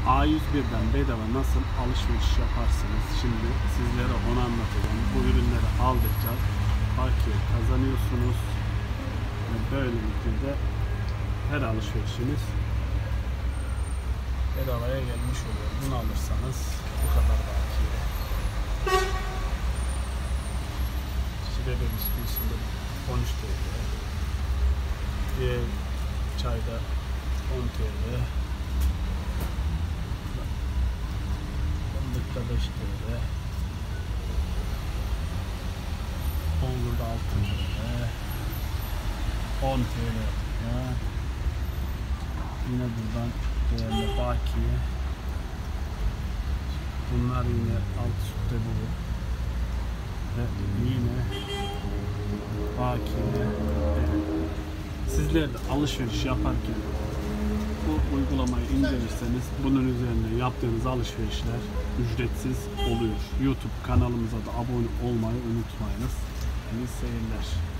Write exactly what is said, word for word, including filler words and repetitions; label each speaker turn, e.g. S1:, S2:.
S1: A yüz birden bedava nasıl alışveriş yaparsınız? Şimdi sizlere onu anlatacağım. Bu ürünleri aldıkça bakiye kazanıyorsunuz. Ve böylelikle de her alışverişiniz bedavaya gelmiş oluyor. Bunu alırsanız bu kadar bakiye. Şirebe bisküvisinde on üç T L. Diğer çayda on T L. Fındıkta beş T L. Bulgurda altı T L. on T L. Ya. Yine buradan değerli bakiye. Bunlar yine alt sütte bu. Ve yine bakiye. Sizler de alışveriş yaparken bu uygulamayı indirirseniz bunun üzerinde yaptığınız alışverişler ücretsiz oluyor. YouTube kanalımıza da abone olmayı unutmayınız. İyi seyirler.